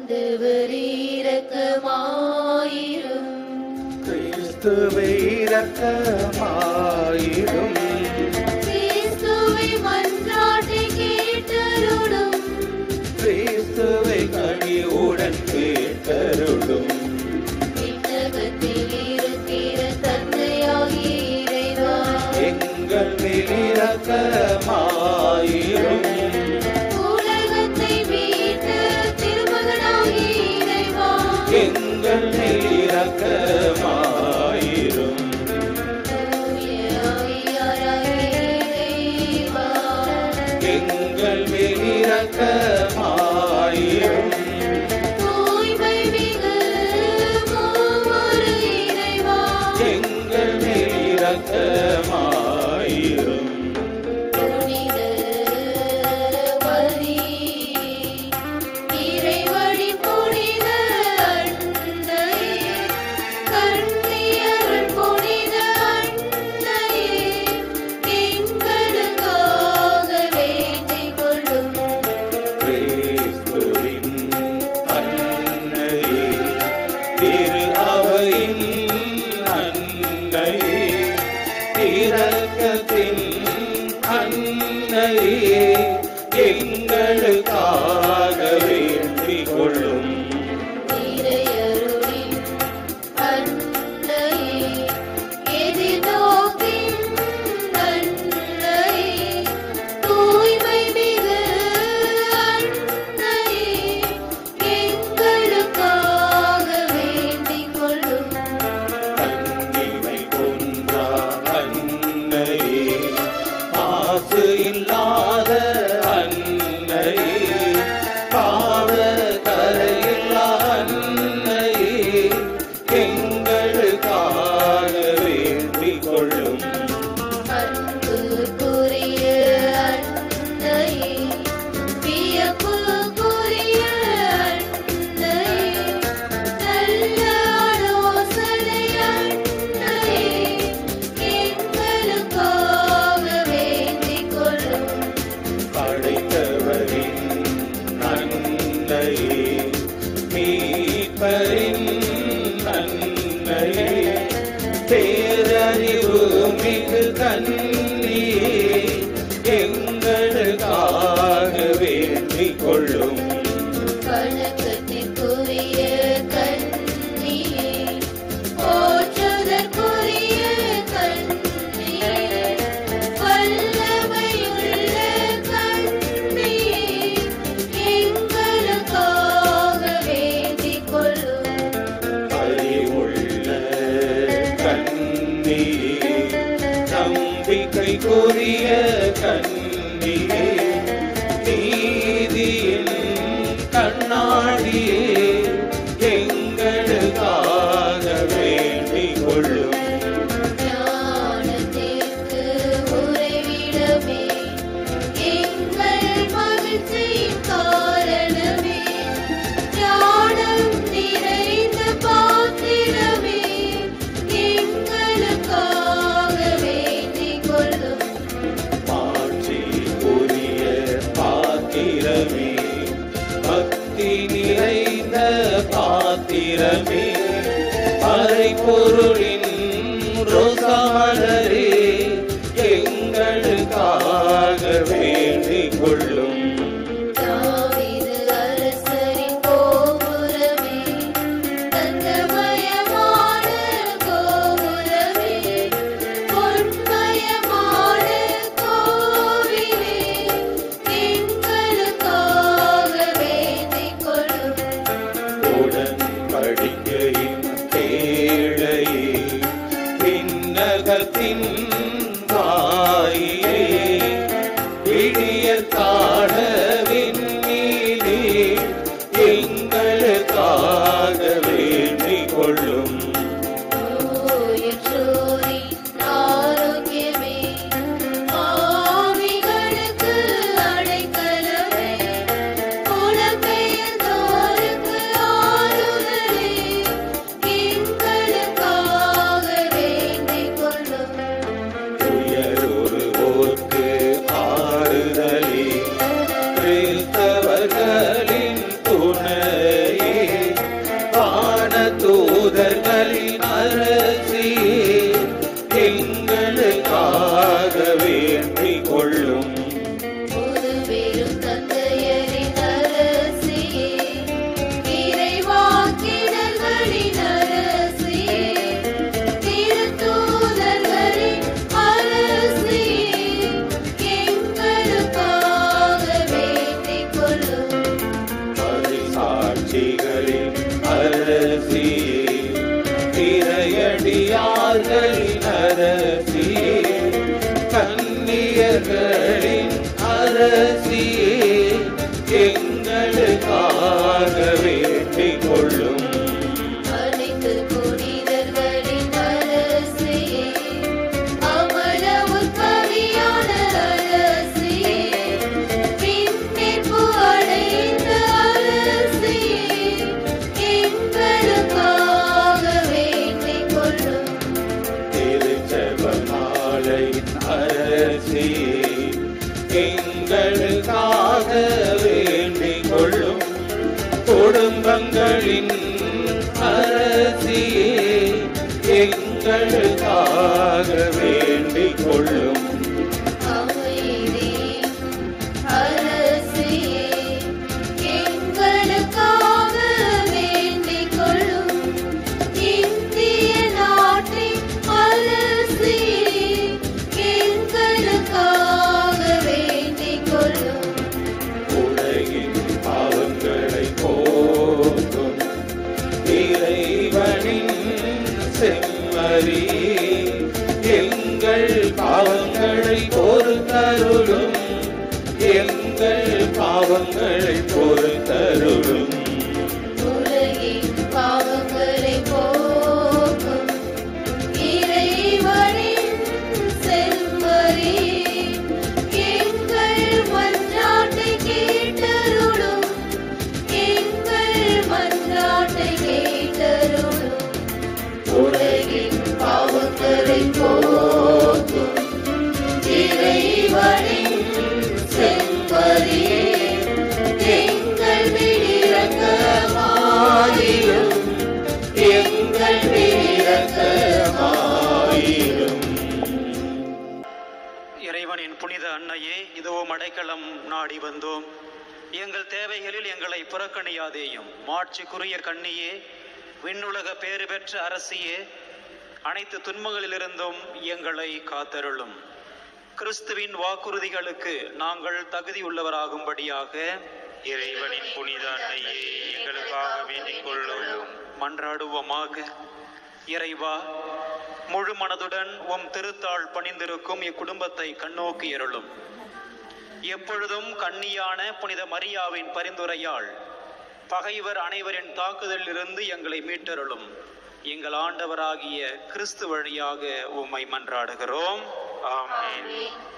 ஆண்டவரே இரக்கமாயிரும். கிறிஸ்துவே இரக்கமாயிரும். கிறிஸ்துவை மன்றாட்டை கேட்டருளும். கிறிஸ்துவை கனிவுடன் கேட்டருளும். விண்ணகத்தில் இருக்கிற தந்தையாகிய இறைவா, எங்கள் மேல் இரக்கமாயிரும். உலகத்தை மீட்ட திருமகனாகிய இறைவா, எங்கள் மேல் இரக்கமாயிரும். தூய ஆவியாராகிய இறைவா, எங்கள் மேல் இரக்கமாயிரும். தூய்மை மிகு மூவொரு இறைவா, எங்கள் மேல் இரக்கமாயிரும். புனித மரி, இறைவழி புனித அன்னையே, கன்னியருள் புனித அன்னையே, எங்களுக்காக வேண்டிக் கொள்ளும். கிறிஸ்துவின் அன்னையே, திரு அவையின் அன்னையே, இரக்கத்தின் அன்னையே, எங்களுக்காக வேண்டிக் கொள்ளும். இறையருளின் அன்னையே, எதிர்நோக்கின் அன்னையே, தூய்மை மிகு அன்னையே, எங்களுக்காக வேண்டிக் கொள்ளும். கன்னிமை கொன்றா அன்னையே, மாசு இல்லாத அன்னையே, பாவ கரையில்லா அன்னையே, எங்களுக்காக வேண்டிக் கொள்ளும். அன்புக்குரிய அன்னையே, வியப்புக்குரிய அன்னையே, நல்ல ஆலோசனை அன்னையே, எங்களுக்காக வேண்டிக் கொள்ளும். படைத்தவரின் அன்னையே, மீட்பரின் அன்னையே, பேரறிவு மிகு கன்னியே, எங்களுக்காக வேண்டிக் கொள்ளும். வணக்கத்திற்குரிய கன்னியே, போற்றுதற்குரிய கன்னியே, வல்லமையுள்ள கன்னியே, எங்களுக்காக வேண்டிக் கொள்ளும். அறிவுள்ள கன்னியே, நம்பிக்கைக்குரிய கன்னியே, நீதியின் கண்ணாடியே, எங்களுக்காக வேண்டிக் கொள்ளும். ஞானத்திற்கு உறைவிடமே, எங்கள் மகிழ்ச்சியின் காரணமே, ஞானம் நிறைந்த பாத்திரமே, எங்களுக்காக வேண்டிக் கொள்ளும். மாட்சிக்குரிய பாத்திரமே, பக்தி நிறைந்த பாத்திரமே, மறைபொருளின் ரோசாமலரே, எங்களுக்காக வேண்டிக் கொள்ளும். தாவீது அரசரின் கோபுரமே, தங்கமயமான கோபுரமே, பொன்மயமான கோவிலே, எங்களுக்காக வேண்டிக் கொள்ளும். உடன்படிக்கையின் பேழையே, விண்ணகத்தின் வாயிலே, விடியற் காண விண்மீனே, எங்களுக்காக வேண்டிக் கொள்ளும். நோயற்றோரின் ஆரோக்கியமே, பாவிகளுக்கு அடைக்கலமே, புலம்பெயர்ந்தோருக்கு ஆறுதலே, எங்களுக்காக வேண்டிக் கொள்ளும். துயருறுவோர் கன்னியர்களின் அரசியே, கன்னியர்களின் அரசியே, எங்களுக்காக வேண்டிக் கொள்ளும். அனைத்து புனிதர்களின் அரசியே, அமல உற்பவியான அரசியே, விண்ணேற்பு அடைந்த அரசியே, எங்களுக்காக வேண்டிக் கொள்ளும். திருச்செபமாலையின் அரசியே, எங்களுக்காக வேண்டிக் கொள்ளும். குடும்பங்களின் அரசியே, எங்களுக்காக வேண்டிக் கொள்ளும். அமைதியின் அரசியே, எங்களுக்காக வேண்டிக் கொள்ளும். இந்திய நாட்டின் அரசியே, எங்களுக்காக வேண்டிக் கொள்ளும். உலகின் பாவங்களை போக்கும் இறைவனின் செம்மறி, எங்கள் பாவங்களை பொறுத்தருளும், எங்கள் பாவங்களை பொறுத்தருளும். உலகின் பாவங்களை போக்கும் இறைவனின் செம்மறி, எங்கள் மன்றாட்டை கேட்டருளும், எங்கள் மன்றாட்டை கேட்டருளும். உலகின் பாவங்களை போக்கும் இறைவனின் செம்மறி, எங்கள் இரக்கமாயிரும், எங்கள் இரக்கமாயிரும். இறைவனின் புனித அன்னையே, இதுவும் அடைக்கலம் நாடி வந்தோம். எங்கள் தேவைகளில் எங்களை புறக்கணியாதேயும். மாட்சிக்குரிய கன்னியே, விண்ணுலக பேறு பெற்ற அரசியே, அனைத்து துன்பங்களிலிருந்தும் எங்களை காத்தருளும். கிறிஸ்துவின் வாக்குறுதிகளுக்கு நாங்கள் தகுதியுள்ளவராகும்படியாக இறைவனின் புனித அன்னையே, எங்களுக்காக வேண்டிக் கொள்ளும். மன்றாடுவோமாக. இறைவா, முழு மனதுடன் உம் திருத்தாள் பணிந்திருக்கும் இக்குடும்பத்தை கண்ணோக்கி அருளும். எப்பொழுதும் கன்னியான புனித மரியாவின் பரிந்துரையால் பகைவர் அனைவரின் தாக்குதலிலிருந்து எங்களை மீட்டருளும். எங்கள் ஆண்டவராகிய கிறிஸ்து வழியாக உம்மை மன்றாடுகிறோம். ஆமென். ஆமென்.